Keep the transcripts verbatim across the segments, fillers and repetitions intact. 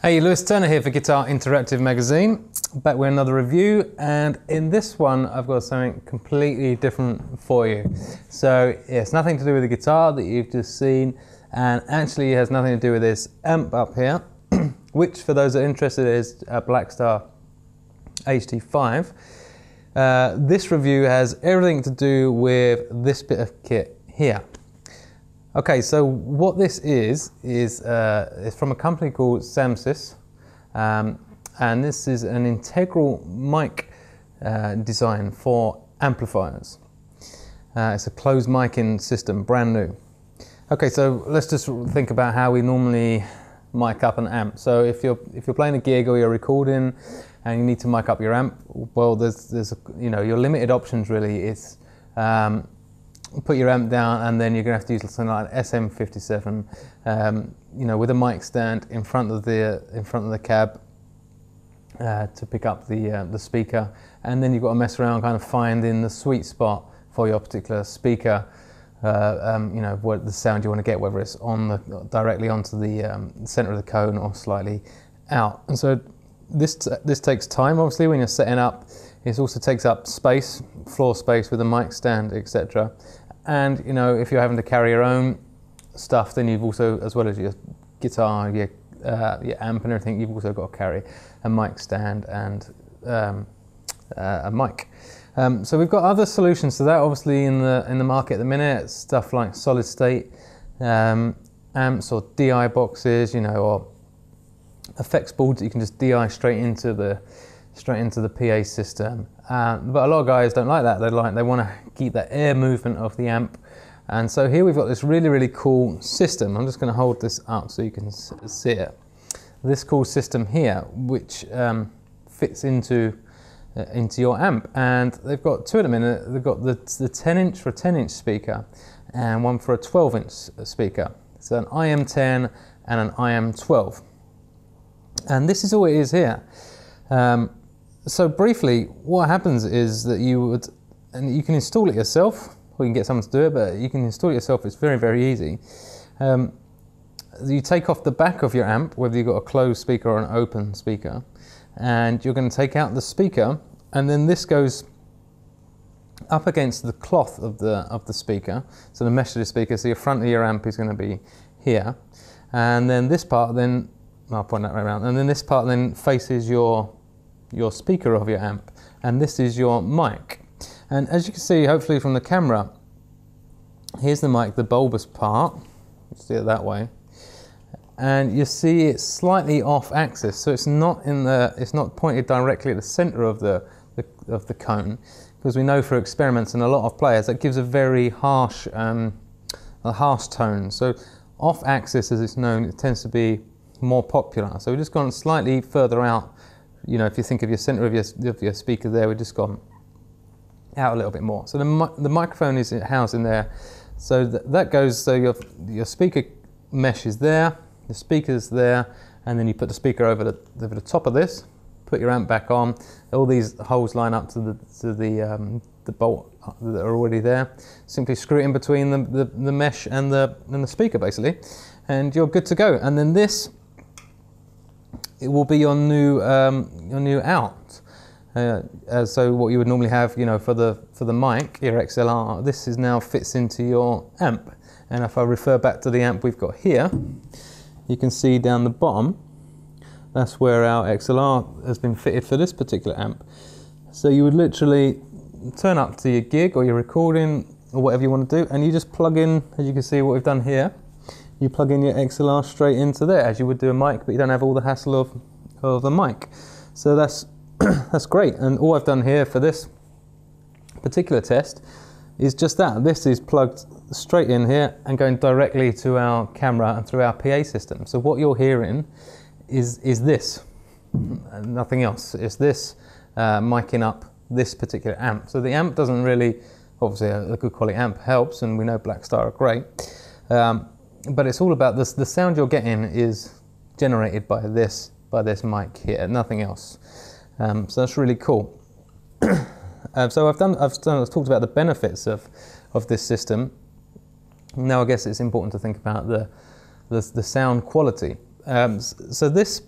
Hey, Lewis Turner here for Guitar Interactive Magazine, back with another review, and in this one I've got something completely different for you. So yeah, it's nothing to do with the guitar that you've just seen, and actually it has nothing to do with this amp up here, which for those that are interested is a Blackstar H T five. Uh, this review has everything to do with this bit of kit here. Okay, so what this is, is uh, it's from a company called SAMSystems, um, and this is an integral mic uh, design for amplifiers. Uh, it's a closed mic-in system, brand new. Okay, so let's just think about how we normally mic up an amp. So if you're if you're playing a gig or you're recording and you need to mic up your amp, well, there's there's a, you know, your limited options really is um, put your amp down, and then you're going to have to use something like an S M fifty-seven, um, you know, with a mic stand in front of the in front of the cab uh, to pick up the uh, the speaker, and then you've got to mess around, kind of finding the sweet spot for your particular speaker. Uh, um, you know, what the sound you want to get, whether it's on the directly onto the um, center of the cone or slightly out. And so this this takes time, obviously, when you're setting up. It also takes up space, floor space with a mic stand, et cetera. And you know, if you're having to carry your own stuff, then you've also, as well as your guitar, your uh, your amp and everything, you've also got to carry a mic stand and um, uh, a mic. Um, so we've got other solutions to that, obviously, in the in the market at the minute. Stuff like solid state um, amps or D I boxes, you know, or effects boards that you can just D I straight into the straight into the P A system. Uh, but a lot of guys don't like that. They like they want to keep that air movement of the amp. And so here we've got this really really cool system. I'm just going to hold this up so you can see it. This cool system here, which um, fits into uh, into your amp, and they've got two at the minute. They've got the the ten inch for a ten inch speaker, and one for a twelve inch speaker. So an I M ten and an I M twelve. And this is all it is here. Um, So briefly, what happens is that you would, and you can install it yourself, or you can get someone to do it, but you can install it yourself. It's very, very easy. Um, you take off the back of your amp, whether you've got a closed speaker or an open speaker, and you're going to take out the speaker, and then this goes up against the cloth of the of the speaker, so the mesh of the speaker. So your front of your amp is going to be here, and then this part then, I'll point that right around, and then this part then faces your your speaker of your amp, and this is your mic. And as you can see, hopefully from the camera, here's the mic, the bulbous part. You see it that way, and you see it's slightly off axis, so it's not in the it's not pointed directly at the center of the, the of the cone, because we know for experiments and a lot of players that gives a very harsh um, a harsh tone. So off axis, as it's known, it tends to be more popular. So we've just gone slightly further out. You know, if you think of your center of your, of your speaker there, we've just gone out a little bit more. So the, the microphone is housed in there. So th that goes, so your, your speaker mesh is there, the speaker's there, and then you put the speaker over the, over the top of this, put your amp back on. All these holes line up to the, to the, um, the bolt that are already there. Simply screw it in between the, the, the mesh and the, and the speaker, basically, and you're good to go. And then this, it will be your new um, your new out. Uh, uh, so what you would normally have, you know, for the for the mic, your X L R, this is now fits into your amp. And if I refer back to the amp we've got here, you can see down the bottom, that's where our X L R has been fitted for this particular amp. So you would literally turn up to your gig or your recording or whatever you want to do, and you just plug in, as you can see what we've done here. You plug in your X L R straight into there, as you would do a mic, but you don't have all the hassle of, of the mic. So that's that's great. And all I've done here for this particular test is just that. This is plugged straight in here and going directly to our camera and through our P A system. So what you're hearing is is this, nothing else. It's this uh, micing up this particular amp. So the amp doesn't really, obviously a, a good quality amp helps, and we know Blackstar are great. Um, But it's all about this. The sound you're getting is generated by this by this mic here, nothing else. Um, so that's really cool. uh, so I've done. I've done. I've talked about the benefits of of this system. Now I guess it's important to think about the the, the sound quality. Um, so this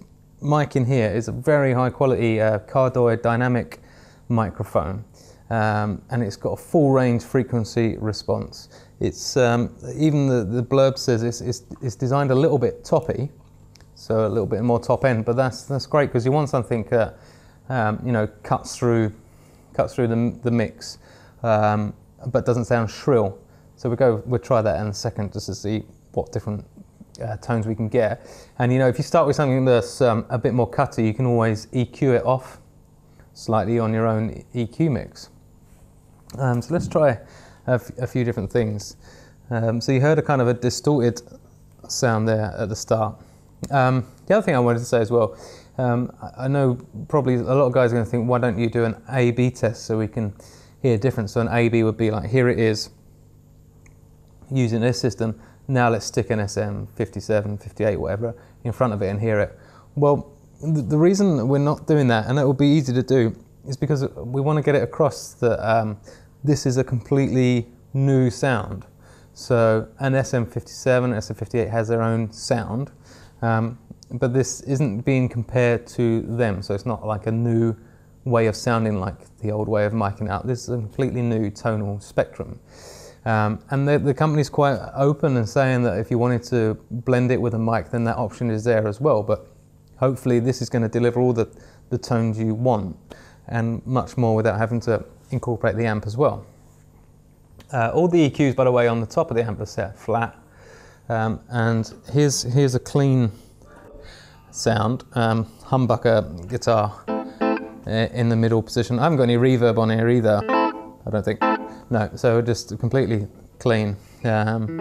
mic in here is a very high quality uh, cardioid dynamic microphone, um, and it's got a full range frequency response. It's um, even the, the blurb says it's, it's, it's designed a little bit toppy, so a little bit more top end, but that's that's great because you want something that um, you know cuts through cuts through the, the mix, um, but doesn't sound shrill. So we go we'll try that in a second just to see what different uh, tones we can get. And you know, if you start with something that's um, a bit more cutty, you can always E Q it off slightly on your own E Q mix. Um, so let's try a, f a few different things. Um, so you heard a kind of a distorted sound there at the start. Um, the other thing I wanted to say as well, um, I know probably a lot of guys are going to think, why don't you do an A B test so we can hear difference? So an A B would be like, here it is, using this system, now let's stick an S M fifty-seven, fifty-eight, whatever, in front of it and hear it. Well, th the reason we're not doing that, and it will be easy to do, is because we want to get it across that um, this is a completely new sound. So an S M fifty-seven, S M fifty-eight has their own sound, um, but this isn't being compared to them, so it's not like a new way of sounding like the old way of miking out. This is a completely new tonal spectrum. Um, and the, the company's quite open and saying that if you wanted to blend it with a mic, then that option is there as well. But hopefully this is going to deliver all the, the tones you want and much more without having to incorporate the amp as well. Uh, all the E Qs, by the way, on the top of the amp are set flat. Um, and here's, here's a clean sound, um, humbucker guitar in the middle position. I haven't got any reverb on here either, I don't think. No, so just completely clean. Um,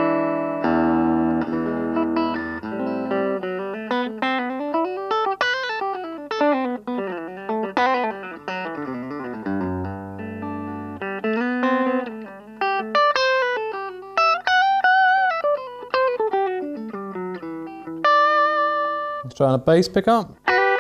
let's try on a bass pickup.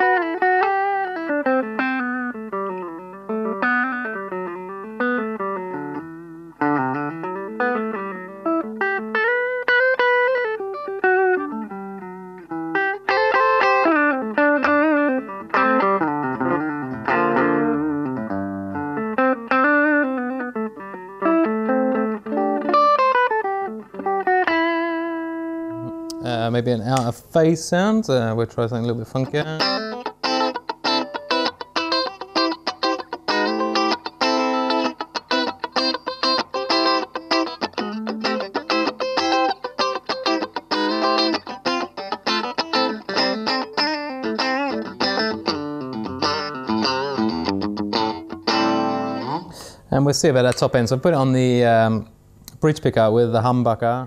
Uh, maybe an out of phase sound. Uh, we'll try something a little bit funkier. And we'll see about that top end. So put it on the um, bridge pickup with the humbucker.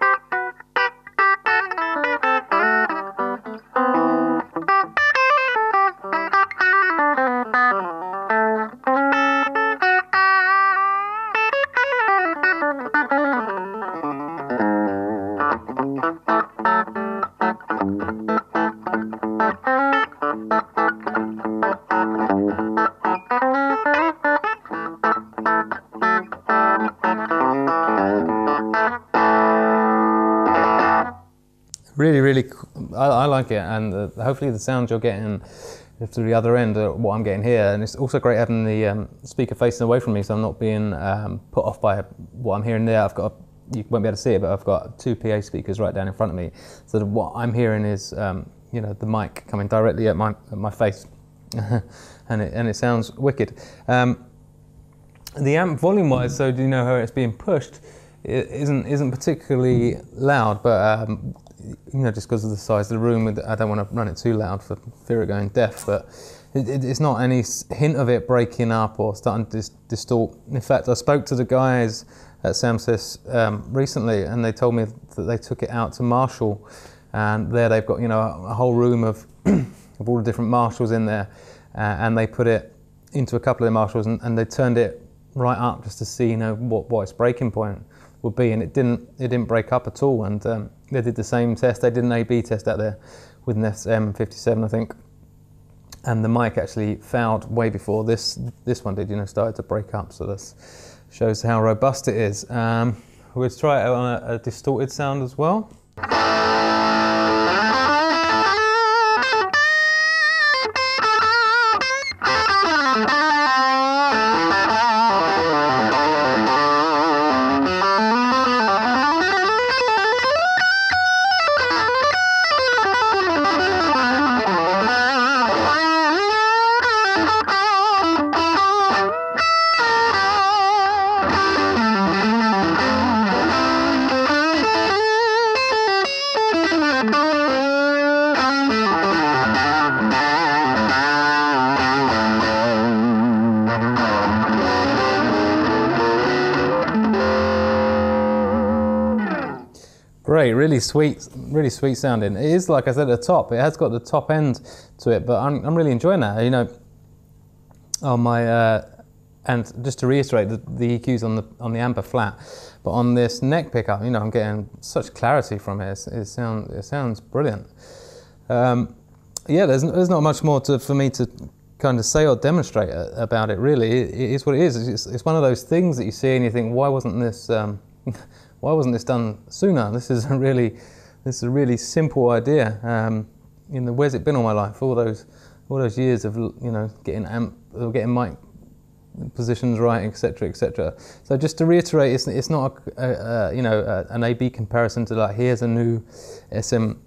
Really, really, I, I like it, and uh, hopefully the sound you're getting through the other end are what I'm getting here. And it's also great having the um, speaker facing away from me, so I'm not being um, put off by what I'm hearing there. I've got, a, you won't be able to see it, but I've got two P A speakers right down in front of me. So that what I'm hearing is, um, you know, the mic coming directly at my at my face, and it and it sounds wicked. Um, the amp volume-wise, so do you know how it's being pushed? It isn't isn't particularly loud, but um, you know, just because of the size of the room, I don't want to run it too loud for fear of going deaf. But it, it, it's not any hint of it breaking up or starting to dis distort. In fact, I spoke to the guys at SAMSystems um, recently, and they told me that they took it out to Marshall, and there they've got, you know, a, a whole room of of all the different Marshalls in there, uh, and they put it into a couple of Marshalls, and, and they turned it right up just to see, you know, what what its breaking point would be, and it didn't it didn't break up at all. And um, they did the same test. They did an A B test out there with an S M fifty-seven, I think, and the mic actually fouled way before this this one did. You know, started to break up. So this shows how robust it is. Um, we'll try it on a, a distorted sound as well. great, really sweet, really sweet sounding. It is, like I said, at the top. It has got the top end to it, but I'm, I'm really enjoying that. You know, on my uh, and just to reiterate, the, the E Q's on the on the amber flat, but on this neck pickup, you know, I'm getting such clarity from it. It's, it sounds it sounds brilliant. Um, yeah, there's there's not much more to for me to kind of say or demonstrate about it. Really, it, it is what it is. It's, it's one of those things that you see and you think, why wasn't this um, why wasn't this done sooner? This is a really this is a really simple idea. Um, you know, where's it been all my life? All those all those years of, you know, getting amp, getting mic positions right, et cetera, et cetera. So just to reiterate, it's it's not a, a, a you know a, an A B comparison to like, here's a new S M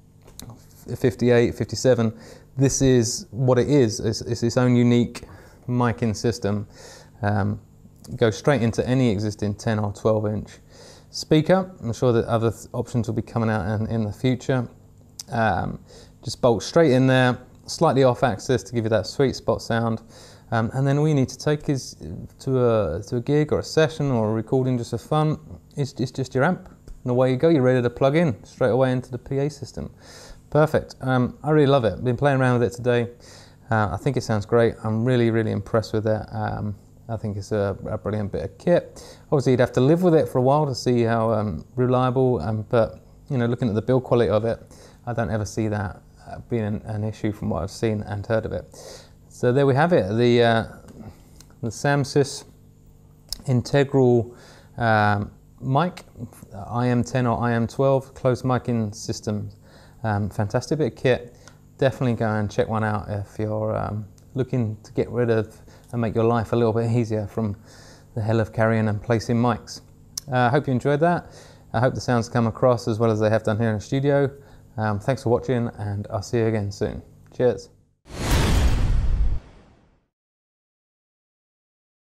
fifty-eight, fifty-seven. This is what it is. It's, it's its own unique mic-in system. Um, go straight into any existing ten or twelve inch speaker. I'm sure that other th options will be coming out in, in the future. Um, just bolt straight in there, slightly off axis to give you that sweet spot sound. Um, and then all you need to take is to a, to a gig or a session or a recording just for fun. It's, it's just your amp. And away you go, you're ready to plug in straight away into the P A system. Perfect. Um, I really love it. Been playing around with it today. Uh, I think it sounds great. I'm really, really impressed with it. Um, I think it's a, a brilliant bit of kit. Obviously, you'd have to live with it for a while to see how um, reliable, um, but you know, looking at the build quality of it, I don't ever see that uh, being an, an issue from what I've seen and heard of it. So there we have it, the, uh, the SAMSys integral um, mic, I M ten or I M twelve, closed mic-in system. Um, fantastic bit of kit. Definitely go and check one out if you're um, looking to get rid of and make your life a little bit easier from the hell of carrying and placing mics. I uh, hope you enjoyed that. I hope the sounds come across as well as they have done here in the studio. Um, thanks for watching, and I'll see you again soon. Cheers.